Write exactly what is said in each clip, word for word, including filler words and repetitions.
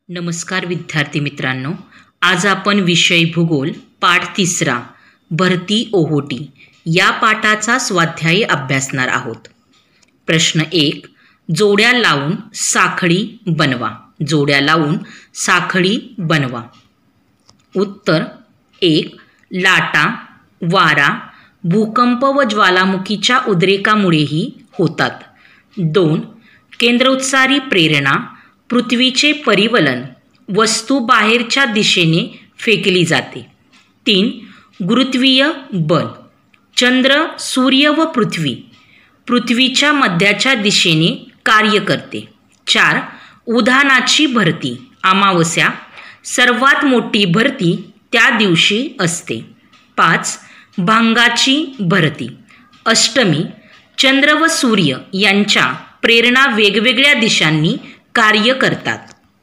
नमस्कार विद्यार्थी मित्रांनो, आज आपण विषय भूगोल पाठ तिसरा भरती ओहोटी या पाठाचा स्वाध्यायी अभ्यासणार आहोत. प्रश्न एक, जोड्या लावून साखळी बनवा. जोड्या लावून साखळी बनवा. उत्तर एक, लाटा, वारा, भूकंप व ज्वालामुखीच्या उद्रेकामुळेही होतात. दोन, केंद्रोत्सारी प्रेरणा, पृथ्वीचे परिवलन, वस्तू बाहेरच्या दिशेने फेकली जाते. तीन, गुरुत्वीय बल, चंद्र, सूर्य व पृथ्वी पृथ्वीच्या मध्याच्या दिशेने कार्य करते. चार, उधाणाची भरती, अमावस्या, सर्वात मोठी भरती त्या दिवशी असते. पाच, भांगाची भरती, अष्टमी, चंद्र व सूर्य यांच्या प्रेरणा वेगवेगळ्या दिशांनी कार्य करतात.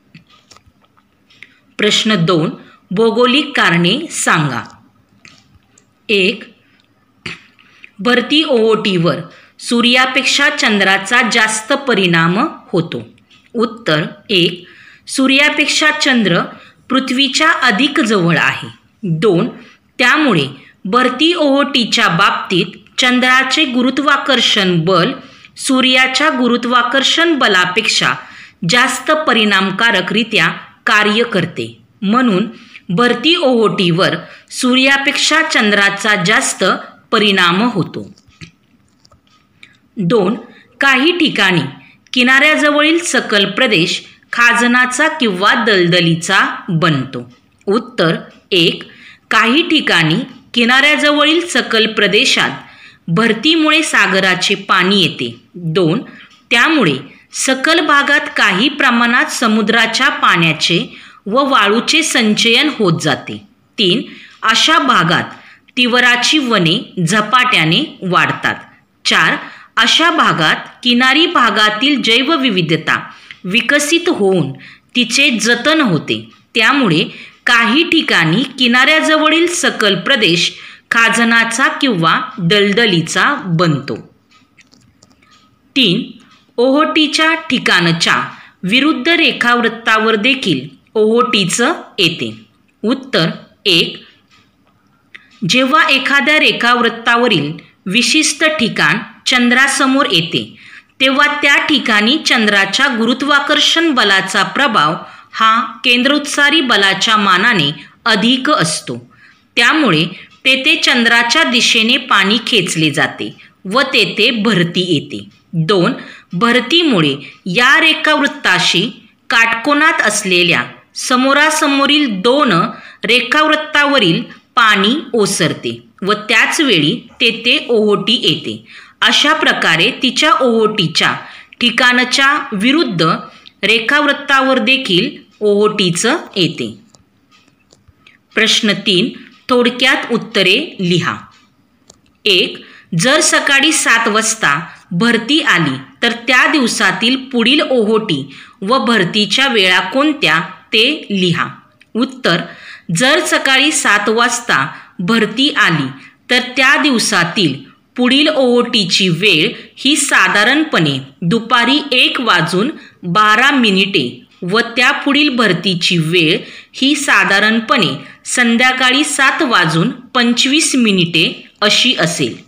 प्रश्न दोन, भौगोलिक कारणे सांगा. एक, भरती ओहोटीवर सूर्यापेक्षा चंद्राचा जास्त परिणाम होतो. उत्तर एक, सूर्यापेक्षा चंद्र पृथ्वीच्या अधिक जवळ आहे. दोन, त्यामुळे भरती ओहोटीच्या बाबतीत चंद्राचे गुरुत्वाकर्षण बल सूर्याच्या गुरुत्वाकर्षण बलापेक्षा जास्त परिणामकारकरित्या कार्य करते. म्हणून भरती ओहोटीवर सूर्यापेक्षा चंद्राचा जास्त परिणाम होतो. दोन, काही ठिकाणी किनाऱ्याजवळील सखल प्रदेश खाजणाचा किंवा दलदलीचा बनतो. उत्तर एक, काही ठिकाणी किनाऱ्याजवळील सखल प्रदेशात भरतीमुळे सागराचे पाणी येते. दोन, त्यामुळे सखल भागात काही प्रमाणात समुद्राच्या पाण्याचे व वाळूचे संचयन होत जाते. तीन, अशा भागात तिवराची वने झपाट्याने वाढतात. चार, अशा भागात किनारी भागातील जैवविविधता विकसित होऊन तिचे जतन होते. त्यामुळे काही ठिकाणी किनाऱ्याजवळील सखल प्रदेश खाजणाचा किंवा दलदलीचा बनतो. तीन, ओहोटीच्या ठिकाणच्या विरुद्ध रेखावृत्तावर देखील ओहोटीचं येते. उत्तर एक, जेव्हा एखाद्या रेखावृत्तावरील विशिष्ट ठिकाण चंद्रासमोर येते तेव्हा त्या ठिकाणी चंद्राच्या गुरुत्वाकर्षण बलाचा प्रभाव हा केंद्रोत्सारी बलाच्या मानाने अधिक असतो. त्यामुळे तेथे चंद्राच्या दिशेने पाणी खेचले जाते व तेथे भरती येते. दोन, भरतीमुळे या रेखावृत्ताशी काटकोनात असलेल्या समोरासमोरील दोन रेखावृत्तावरील पाणी ओसरते व त्याच वेळी तेथे ओहोटी येते. अशा प्रकारे तिच्या ओहोटीच्या ठिकाणच्या विरुद्ध रेखावृत्तावर देखील ओहोटीचं येते. प्रश्न तीन, थोडक्यात उत्तरे लिहा. एक, जर सकाळी सात वाजता भरती आली तर त्या दिवसातील पुढील ओहोटी व भरतीच्या वेळा कोणत्या ते लिहा. उत्तर, जर सकाळी सात वाजता भरती आली तर त्या दिवसातील पुढील ओहोटीची वेळ ही साधारणपणे दुपारी एक वाजून बारा मिनिटे व त्यापुढील भरतीची वेळ ही साधारणपणे संध्याकाळी सात वाजून पंचवीस मिनिटे अशी असेल.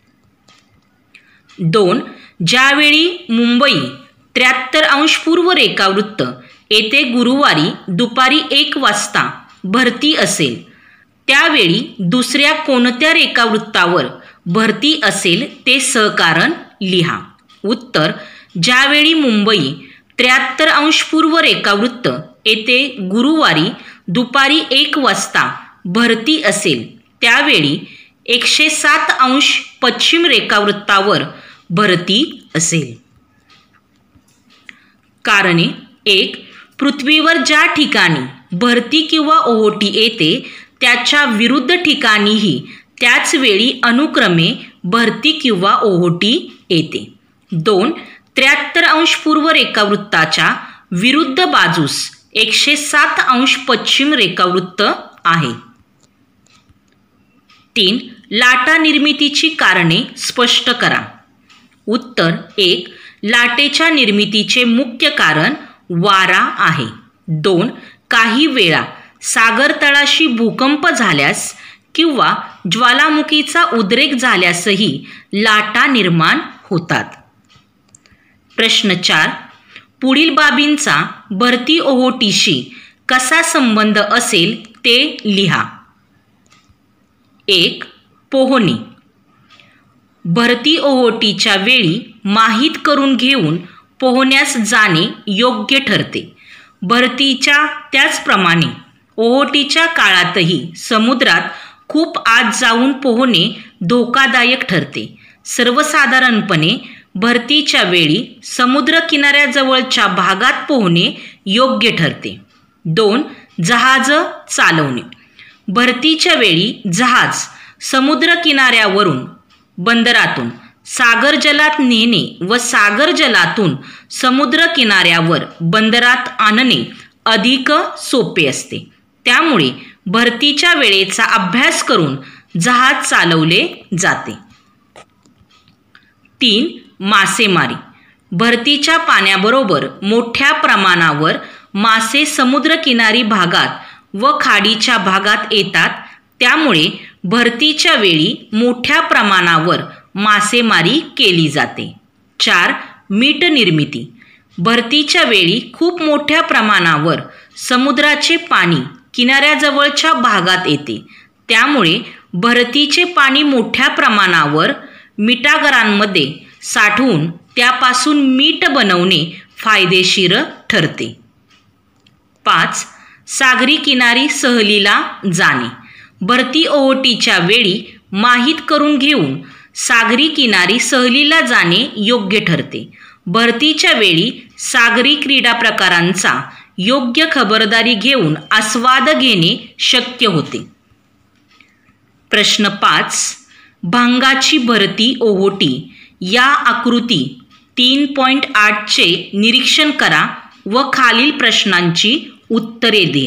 दोन, ज्यावेळी मुंबई त्र्याहत्तर अंश पूर्व रेखावृत्त येथे गुरुवारी दुपारी एक वाजता भरती असेल त्यावेळी दुसऱ्या कोणत्या रेखावृत्तावर भरती असेल ते सहकारण लिहा. उत्तर, ज्यावेळी मुंबई त्र्याहत्तर अंश पूर्व रेखावृत्त येथे गुरुवारी दुपारी एक वाजता भरती असेल त्यावेळी एकशे सात अंश पश्चिम रेखावृत्तावर भरती असेल. कारणे. एक, पृथ्वीवर ज्या ठिकाणी भरती किंवा ओहोटी येते त्याच्या विरुद्ध ठिकाणीही त्याच वेळी अनुक्रमे भरती किंवा ओहोटी येते. दोन, त्र्याहत्तर अंश पूर्व रेखावृत्ताच्या विरुद्ध बाजूस एकशे सात अंश पश्चिम रेखावृत्त आहे. तीन, लाटा निर्मितीची कारणे स्पष्ट करा. उत्तर एक, लाटेच्या निर्मितीचे मुख्य कारण वारा आहे. दोन काही वेळा सागर तळाशी भूकंप झाल्यास किंवा ज्वालामुखीचा उद्रेक झाल्यासही लाटा निर्माण होतात. प्रश्न चार. पुढील बाबींचा भरती ओहोटीशी कसा संबंध असेल ते लिहा. एक. पोहणे. भरती ओहोटीच्या वेळी माहीत करून घेऊन पोहण्यास जाणे योग्य ठरते. भरतीच्या त्याचप्रमाणे ओहोटीच्या काळातही समुद्रात खूप आत जाऊन पोहणे धोकादायक ठरते. सर्वसाधारणपणे भरतीच्या वेळी समुद्र किनाऱ्याजवळच्या भागात पोहणे योग्य ठरते. दोन. जहाज चालवणे. भरतीच्या वेळी जहाज समुद्र किनाऱ्यावरून बंदरातून सागर जलात नेणे व सागर जलातून समुद्र किनाऱ्यावर बंदरात आणणे अधिक सोपे असते. त्यामुळे भरतीच्या वेळेचा अभ्यास करून जहाज चालवले जाते. तीन. मासेमारी. भरतीच्या पाण्याबरोबर मोठ्या प्रमाणावर मासे समुद्रकिनारी भागात व खाडीच्या भागात येतात. त्यामुळे भरतीच्या वेळी मोठ्या प्रमाणावर मासेमारी केली जाते. चार. मीठ निर्मिती. भरतीच्या वेळी खूप मोठ्या प्रमाणावर समुद्राचे पाणी किनाऱ्याजवळच्या भागात येते. त्यामुळे भरतीचे पाणी मोठ्या प्रमाणावर मिठागरांमध्ये साठवून त्यापासून मीठ बनवणे फायदेशीर ठरते. पाच. सागरी किनारी सहलीला जाणे. भरती ओहोटीच्या वेळी माहीत करून घेऊन सागरी किनारी सहलीला जाणे योग्य ठरते. भरतीच्या वेळी सागरी क्रीडा प्रकारांचा योग्य खबरदारी घेऊन आस्वाद घेणे शक्य होते. प्रश्न पाच. भांगाची भरती ओहोटी या आकृती तीन पॉईंट आठचे निरीक्षण करा व खालील प्रश्नांची उत्तरे द्या.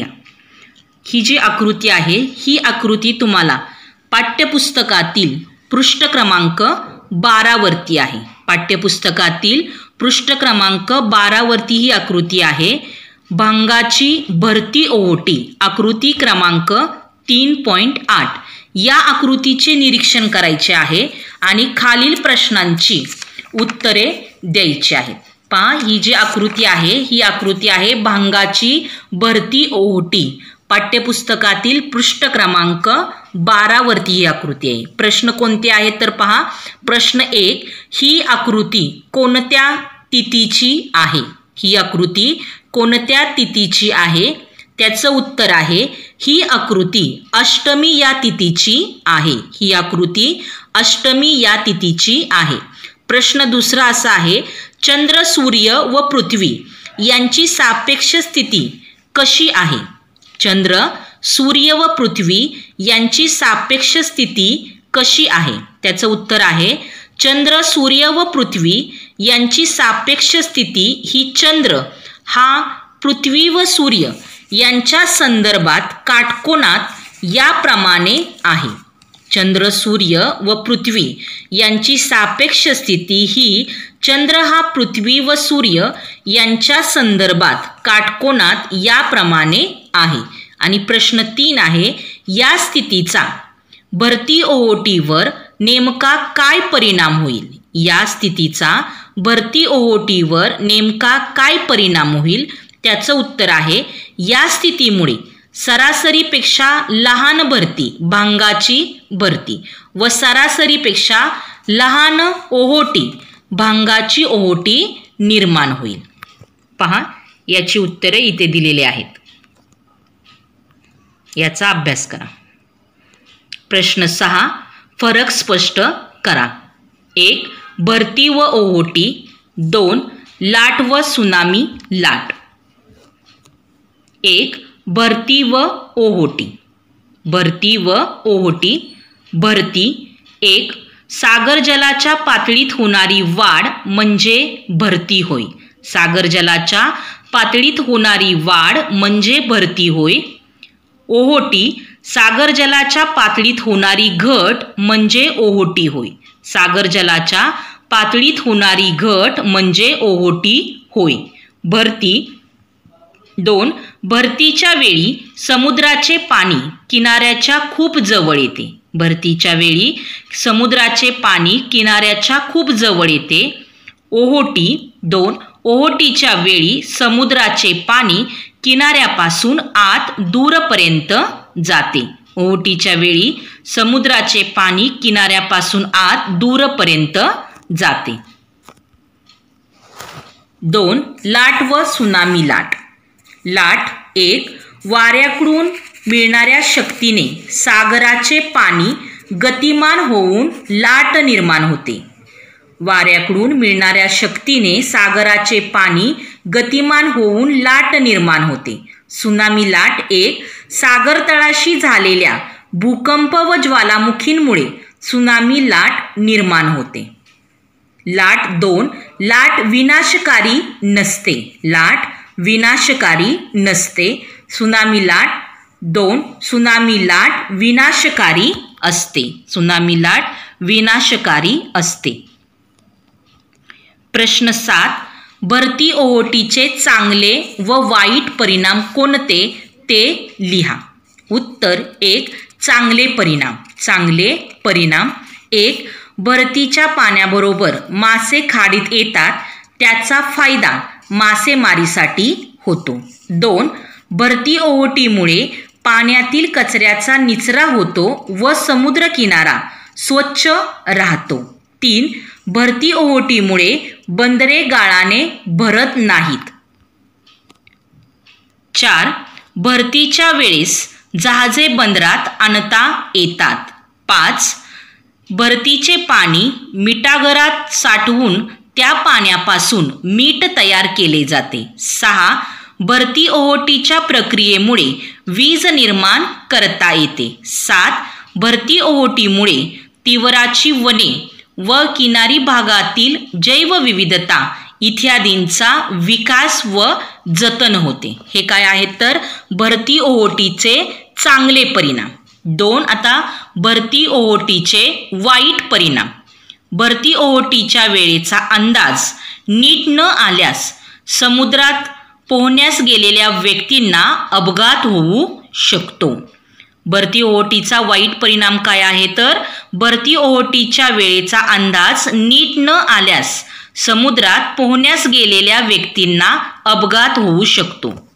ही जी आकृती आहे ही आकृती तुम्हाला पाठ्यपुस्तकातील पृष्ठ क्रमांक बारावरती आहे. पाठ्यपुस्तकातील पृष्ठ क्रमांक बारावरती ही आकृती आहे. भांगाची भरती ओहोटी आकृती क्रमांक तीन पॉईंट आठ या आकृतीचे निरीक्षण करायचे आहे आणि खालील प्रश्नांची उत्तरे द्यायची आहेत. पहा, ही जी आकृती आहे ही आकृती आहे भांगाची भरती ओहोटी. पाठ्यपुस्तकातील पृष्ठ क्रमांक बारावरती ही आकृती आहे. प्रश्न कोणते आहेत तर पहा. प्रश्न एक. ही आकृती कोणत्या तिथीची आहे? ही आकृती कोणत्या तिथीची आहे? त्याचं उत्तर आहे ही आकृती अष्टमी या तिथीची आहे. ही आकृती अष्टमी या तिथीची आहे. प्रश्न दुसरा असा आहे, चंद्र, सूर्य व पृथ्वी यांची सापेक्ष स्थिती कशी आहे? चंद्र, सूर्य व पृथ्वी यांची सापेक्ष स्थिती कशी आहे? त्याचं उत्तर आहे चंद्र, सूर्य व पृथ्वी यांची सापेक्ष स्थिती ही चंद्र हा पृथ्वी व सूर्य यांच्या संदर्भात काटकोनात याप्रमाणे आहे. चंद्र, सूर्य व पृथ्वी यांची सापेक्ष स्थिती ही चंद्र हा पृथ्वी व सूर्य यांच्या संदर्भात काटकोनात याप्रमाणे आहे. आणि प्रश्न तीन आहे, या स्थितीचा भरती ओहोटीवर नेमका काय परिणाम होईल? या स्थितीचा भरती ओहोटीवर नेमका काय परिणाम होईल? त्याचं उत्तर आहे या स्थितीमुळे सरासरीपेक्षा लहान भरती भांगाची भरती व सरासरीपेक्षा लहान ओहोटी भांगाची ओहोटी निर्माण होईल. पहा, याची उत्तरे इथे दिलेली आहेत. याचा अभ्यास करा. प्रश्न सहा. फरक स्पष्ट करा. एक. भरती व ओहोटी. दोन. लाट व सुनामी लाट. एक. भरती व ओहोटी. भरती व ओहोटी. भरती. एक. सागर जलाच्या पातळीत होणारी वाढ म्हणजे भरती होय. सागर जलाच्या पातळीत होणारी वाढ म्हणजे भरती होय. ओहोटी. सागर जलाच्या पातळीत होणारी घट म्हणजे ओहोटी होय. सागर जलाच्या पातळीत होणारी घट म्हणजे ओहोटी होय. भरती. दोन. भरतीच्या वेळी समुद्राचे पाणी किनाऱ्याच्या खूप जवळ येते. भरतीच्या वेळी समुद्राचे पाणी किनाऱ्याच्या खूप जवळ येते. ओहोटी. दोन. ओहोटीच्या वेळी समुद्राचे पाणी किनाऱ्यापासून आत दूरपर्यंत जाते. ओहोटीच्या वेळी समुद्राचे पाणी किनाऱ्यापासून आत दूरपर्यंत जाते. दोन. लाट व सुनामी लाट. लाट. एक. वाऱ्याकडून मिळणाऱ्या शक्तीने सागराचे पाणी गतिमान होऊन लाट निर्माण होते. वाऱ्याकडून मिळणाऱ्या शक्तीने सागराचे पाणी गतिमान होऊन लाट निर्माण होते. सुनामी लाट. एक. सागर तळाशी झालेल्या भूकंप व ज्वालामुखींमुळे सुनामी लाट निर्माण होते. लाट. दोन. लाट विनाशकारी नसते. लाट विनाशकारी नसते. सुनामी लाट. दोन. सुनामी लाट विनाशकारी असते. सुनामी लाट विनाशकारी असते. प्रश्न सात. भरती ओहोटीचे चांगले व वाईट परिणाम कोणते ते लिहा. उत्तर. एक. चांगले परिणाम. चांगले परिणाम. एक. भरतीच्या पाण्याबरोबर मासे खाडीत येतात, त्याचा फायदा मासेमारीसाठी होतो. दोन. भरती ओहोटीमुळे पाण्यातील कचऱ्याचा निचरा होतो व समुद्रकिनारा स्वच्छ राहतो. तीन. भरती ओहोटीमुळे बंदरे गाळाने भरत नाहीत. चार. भरतीच्या वेळेस जहाजे बंदरात आणता येतात. पाच. भरतीचे पाणी मिठागरात साठवून त्या पाण्यापासून मीठ तयार केले जाते. सहा. भरती ओहोटीच्या प्रक्रियेमुळे वीज निर्माण करता येते. सात. भरती ओहोटीमुळे तिवराची वने व किनारी भागातील जैवविविधता इत्यादींचा विकास व जतन होते. हे काय आहेत तर भरती ओहोटीचे चांगले परिणाम. दोन. आता भरती ओहोटीचे वाईट परिणाम. भरती ओहोटीच्या वेळेचा अंदाज नीट न आल्यास समुद्रात पोहण्यास गेलेल्या व्यक्तींना अपघात होऊ शकतो. भरती ओहोटीचा वाईट परिणाम काय आहे तर भरती ओहोटीच्या वेळेचा अंदाज नीट न आल्यास समुद्रात पोहण्यास गेलेल्या व्यक्तींना अपघात होऊ शकतो.